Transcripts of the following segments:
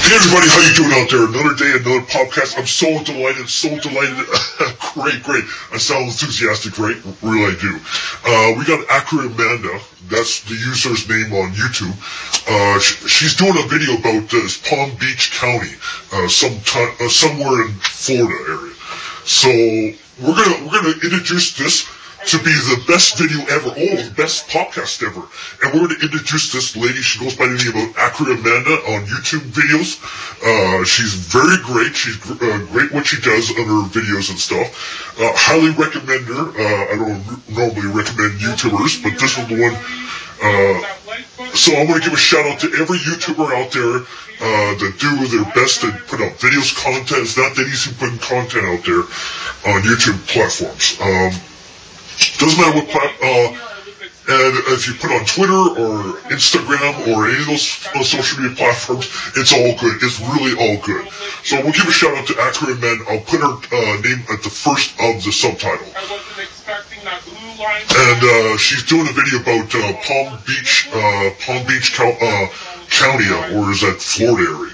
Hey everybody, how you doing out there? Another day, another podcast. I'm so delighted. Great. I sound enthusiastic, right? Really I do. We got Accurate Amanda. That's the user's name on YouTube. She's doing a video about this Palm Beach County, somewhere in Florida area. So we're gonna introduce this to be the best video ever, the best podcast ever. And we're going to introduce this lady. She goes by the name of Accurate Amanda on YouTube videos. She's very great. She's great what she does on her videos and stuff. Highly recommend her. I don't normally recommend YouTubers, but this is the one. So I want to give a shout out to every YouTuber out there that do their best to put out videos, content. It's not that easy putting content out there on YouTube platforms. Doesn't matter what and if you put on Twitter or Instagram or any of those social media platforms, it's all good. It's really all good. So we'll give a shout out to Accurate Amanda. I'll put her name at the first of the subtitle. And she's doing a video about Palm Beach County, or is that Florida area?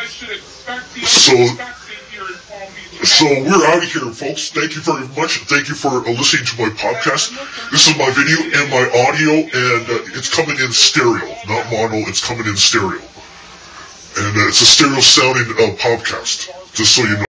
So we're out of here, folks. Thank you very much. Thank you for listening to my podcast. This is my video and my audio, and it's coming in stereo, not mono. It's coming in stereo, and it's a stereo sounding podcast. Just so you know.